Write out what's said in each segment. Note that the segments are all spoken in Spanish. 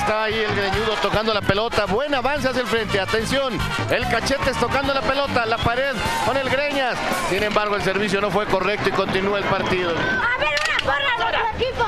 Está ahí el greñudo tocando la pelota. Buen avance hacia el frente. Atención. El Cachetes tocando la pelota. La pared con el Greñas. Sin embargo, el servicio no fue correcto y continúa el partido. A ver, una porra de otro equipo.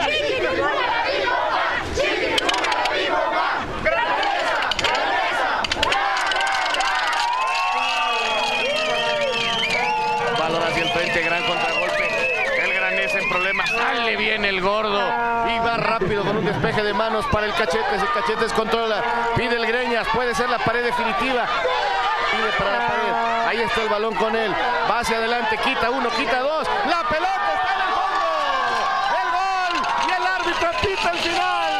Balón hacia el frente, gran contragolpe. El Granés en problemas. Sale bien el gordo. Y va rápido con un despeje de manos para el Cachetes. El Cachetes controla. Pide el Greñas. Puede ser la pared definitiva. Pide para la pared. Ahí está el balón con él. Va hacia adelante. Quita uno, quita dos. La pelota está en el fondo. El gol. Y el árbitro pita el final.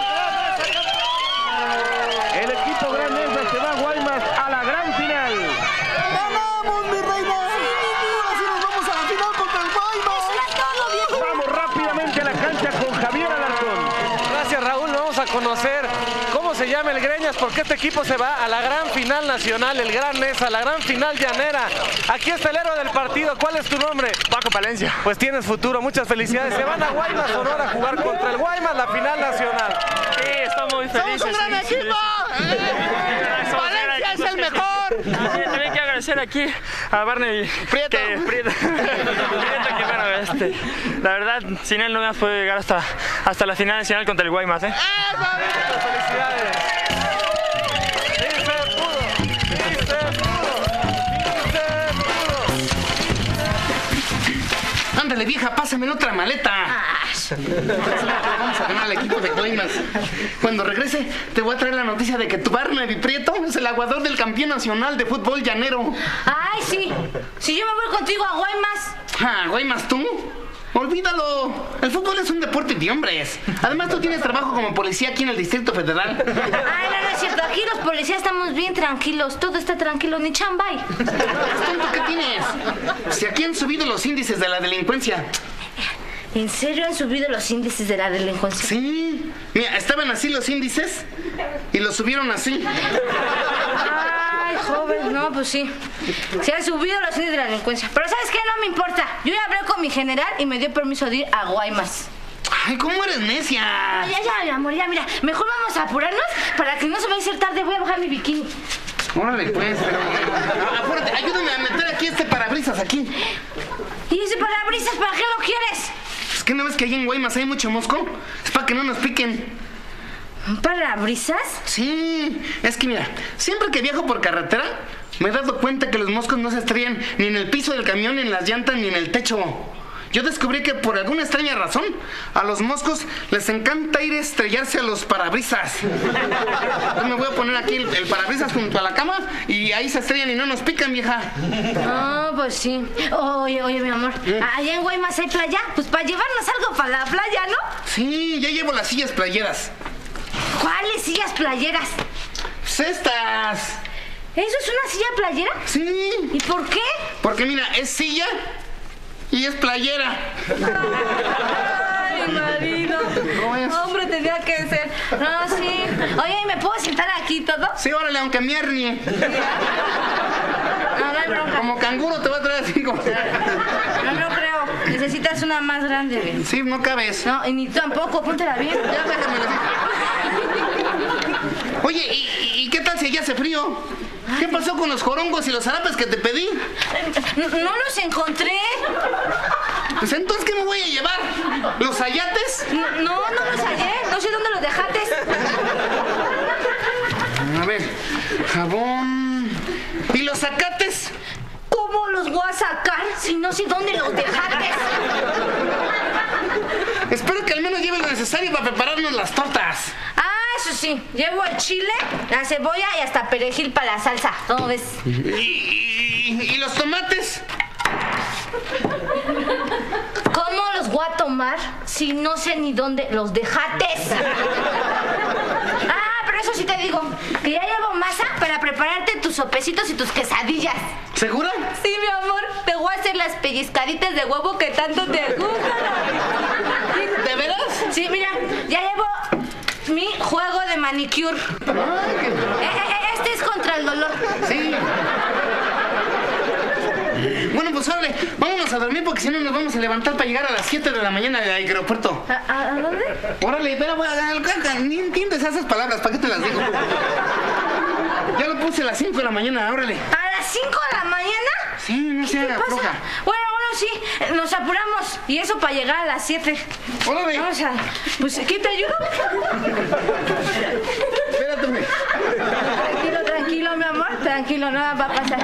El equipo Granés se va a Guaymas a la gran final. ¡Ganamos, mi reina! ¡Así nos vamos a la final contra el Guaymas! Vamos rápidamente a la cancha con Javier Alarcón. Gracias, Raúl. Vamos a conocer cómo se llama el Greñas, porque este equipo se va a la gran final nacional, el Gran Nesa, la gran final llanera. Aquí está el héroe del partido. ¿Cuál es tu nombre? Paco Palencia. Pues tienes futuro, muchas felicidades. Se van a Guaymas, Sonora, a jugar contra el Guaymas, la final nacional. Sí, estamos muy felices. ¡Somos un gran equipo! ¡Valencia es el mejor! También quiero agradecer aquí a Barney Prieto. Prieto, que bueno, la verdad, sin él no me podido llegar hasta la final nacional contra el Guaymas, ¿eh? Felicidades. Sí se pudo, sí se pudo, sí se pudo. Ándale, vieja, pásame en otra maleta. Vamos a ganar al equipo de Guaymas. Cuando regrese, te voy a traer la noticia de que tu Barney Prieto es el aguador del campeón nacional de fútbol llanero. Ay, sí. Si yo me voy contigo a Guaymas. Ah, Guaymas, ¿tú? Olvídalo. El fútbol es un deporte de hombres. Además, tú tienes trabajo como policía aquí en el Distrito Federal. Ay, no es cierto. Aquí los policías estamos bien tranquilos. Todo está tranquilo, ni chambay. ¿Estás tonto? ¿Qué tienes? Si aquí han subido los índices de la delincuencia. ¿En serio han subido los índices de la delincuencia? Sí. Mira, estaban así los índices y los subieron así. Ay, joven, no, pues sí. Se han subido los índices de la delincuencia. Pero ¿sabes qué? No me importa. Yo ya hablé con mi general y me dio permiso de ir a Guaymas. Ay, ¿cómo eres necia? Ya, mi amor, ya, mira. Mejor vamos a apurarnos para que no se vaya a hacer tarde. Voy a bajar mi bikini. Órale, pues, pero... Apúrate, ayúdame a meter aquí este parabrisas aquí. ¿Y ese parabrisas para qué lo quieres? ¿Es que no ves que allí en Guaymas hay mucho mosco? Es para que no nos piquen. ¿Un parabrisas? Sí, es que mira, siempre que viajo por carretera, me he dado cuenta que los moscos no se estrellan ni en el piso del camión, ni en las llantas, ni en el techo. Yo descubrí que por alguna extraña razón, a los moscos les encanta ir a estrellarse a los parabrisas. Yo me voy a poner aquí el parabrisas junto a la cama y ahí se estrellan y no nos pican, vieja. Ah, pues sí. Oye, mi amor, allá en Guaymas hay playa, pues para llevarnos algo para la playa, ¿no? Sí, ya llevo las sillas playeras. ¿Cuáles sillas playeras? Pues estas. ¿Eso es una silla playera? Sí. ¿Y por qué? Porque mira, es silla y es playera. Ay, marido. ¿Cómo es? Hombre, tenía que ser. No, sí. Oye, ¿y me puedo sentar aquí todo? Sí, órale, aunque miernie. No hay bronca. Como canguro te va a traer así como... No creo. Necesitas una más grande, güey. Sí, no cabes. No, y ni tú tampoco. Póntela bien. Ya déjamela así. Oye, ¿y qué tal si allá hace frío? ¿Qué pasó con los jorongos y los zarapes que te pedí? No los encontré. Pues entonces, ¿qué me voy a llevar? ¿Los ayates? No los hallé. No sé dónde los dejaste. A ver, jabón... ¿Y los zacates? ¿Cómo los voy a sacar si no sé dónde los dejaste? Espero que al menos lleves lo necesario para prepararnos las tortas. Ah, eso sí. Llevo el chile, la cebolla y hasta perejil para la salsa. ¿Cómo ves? ¿Y los tomates? ¿Cómo los voy a tomar si no sé ni dónde los dejaste? Ah, pero eso sí te digo, que ya llevo masa para prepararte tus sopecitos y tus quesadillas. ¿Segura? Sí, mi amor, te voy a hacer las pellizcaditas de huevo que tanto te gustan. ¿De veras? Sí, mira, ya llevo mi juego de manicure. Este es contra el dolor. Sí. Bueno, pues órale, vámonos a dormir porque si no nos vamos a levantar para llegar a las 7 de la mañana del aeropuerto. ¿A dónde? Órale, pero ni entiendes esas palabras, ¿para qué te las digo? Ya lo puse a las 5 de la mañana, órale. ¿A las 5 de la mañana? Sí, no se haga floja. Bueno, sí, nos apuramos. Y eso para llegar a las 7. Órale. Vamos a... Pues, ¿qué te ayudo? Espérate. Tranquilo, mi amor. Tranquilo, nada va a pasar.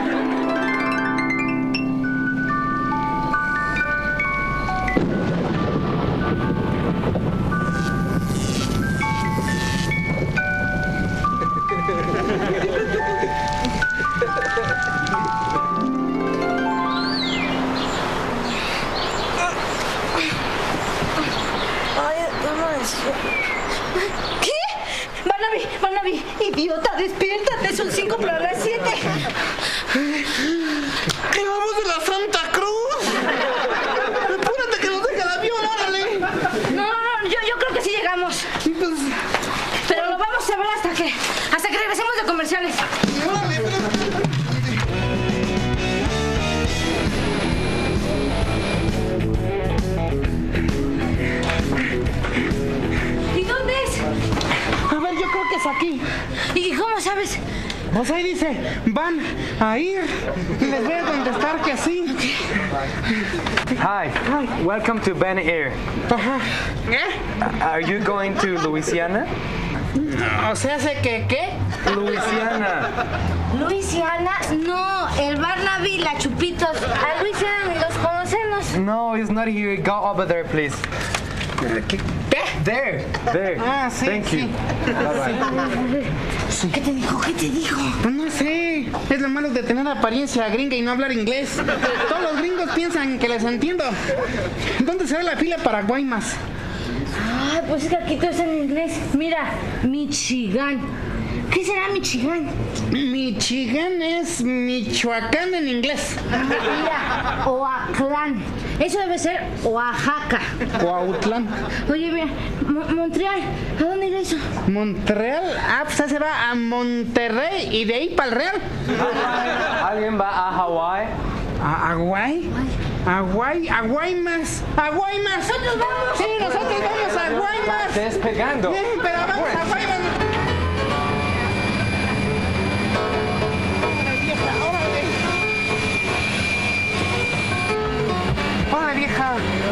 Barnaby, idiota, despiértate, son 5 para las 7. ¡Clavos de la Santa Cruz! ¡Apúrate que nos deja el avión, órale! No, yo creo que sí llegamos. Pues, Pero lo vamos a ver hasta que regresemos de comerciales. órale, ¿Y dónde es? a ver, yo creo que es aquí. ¿Y cómo sabes? Pues ahí dice, van a ir. Y les voy a contestar que sí. Hi, welcome to Ben Air. Ajá. ¿Eh? Are you going to Louisiana? O sea, ¿sé que qué? Louisiana. ¿Luisiana? No, el Barnaby, la Chupitos. A Luisiana ni los conocemos. No, it's not here. Go over there, please. ¿Qué? There. Ah, sí, Thank sí. you. Bye-bye. ¿Qué te dijo? Pues no sé. Es lo malo de tener apariencia gringa y no hablar inglés. Todos los gringos piensan que les entiendo. ¿Dónde será la fila para Guaymas? Ay, pues es que aquí todo está en inglés. Mira, Michigan. ¿Qué será Michigan? Michigan es Michoacán en inglés. Mira, Oaxaca. Eso debe ser Oaxaca. Cuautlán. Oye, mira, Montreal. ¿A dónde irá eso? Montreal. Ah, pues se va a Monterrey y de ahí para el Real. ¿Alguien va a Hawái? ¿A Guay? ¿A Guaymas? ¿A Guaymas? ¡Nosotros vamos! Sí, nosotros vamos a Guaymas. Despegando. Pero vamos a Guaymas. ¡Hola, vieja!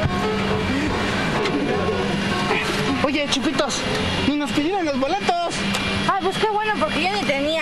Oye, Chupitos, ni nos pidieron los boletos. Ay, pues qué bueno, porque yo ni tenía.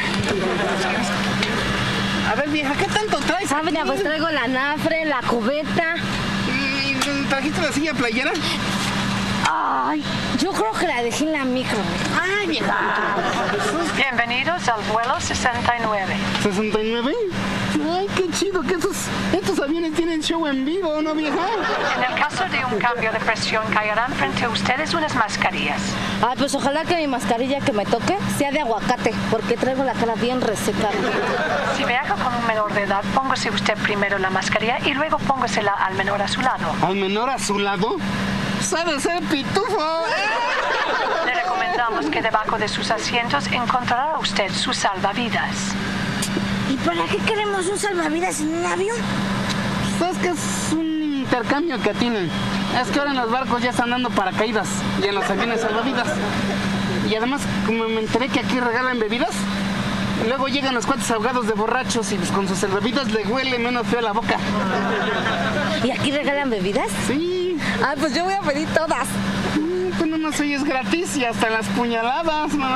A ver, vieja, ¿qué tanto traes? Ah, mira, pues traigo la nafre, la cubeta. ¿Y trajiste la silla playera? Ay, yo creo que la dejé en la micro. ¡Ay, vieja! Bienvenidos al vuelo 69. ¿69? ¡Ay, qué chido que estos aviones tienen show en vivo, ¿no, vieja? En el caso de un cambio de presión, caerán frente a ustedes unas mascarillas. Ay, pues ojalá que mi mascarilla que me toque sea de aguacate, porque traigo la cara bien reseca. Si viaja con un menor de edad, póngase usted primero la mascarilla y luego póngasela al menor a su lado. ¿Al menor a su lado? ¡Sabe ser pitufo! Le recomendamos que debajo de sus asientos encontrará usted su salvavidas. ¿Y para qué queremos un salvavidas en un avión? ¿Sabes qué es un intercambio que tienen? Es que ahora en los barcos ya están dando paracaídas y en los aviones salvavidas. Y además, como me enteré que aquí regalan bebidas, luego llegan los cuates ahogados de borrachos y pues con sus salvavidas le huele menos feo la boca. ¿Y aquí regalan bebidas? Sí. Ay, pues yo voy a pedir todas. Pues nomás hoy es gratis y hasta las puñaladas, ¿no?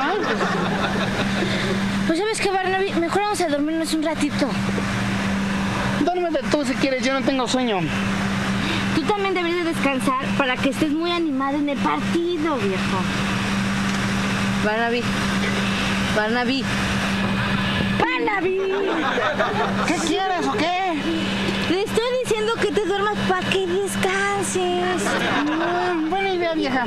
Pues ¿sabes qué, Barnaby? Mejor vamos a dormirnos un ratito. Duérmete tú si quieres, yo no tengo sueño. Tú también deberías descansar para que estés muy animado en el partido, viejo. Barnaby. Barnaby. ¡Barnaby! ¿Qué quieres o qué? Le estoy diciendo que te duermas para que descanses. Buena idea, vieja.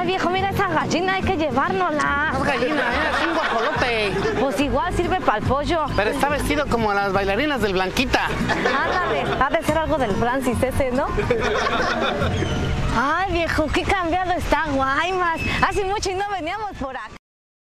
viejo, mira esa gallina, hay que llevárnosla. No es gallina, es un guajolote. Pues igual sirve para el pollo. Pero está vestido como las bailarinas del Blanquita. Ándale, ha de ser algo del Francis ese, ¿no? Ay, viejo, qué cambiado está Guaymas. Hace mucho y no veníamos por acá.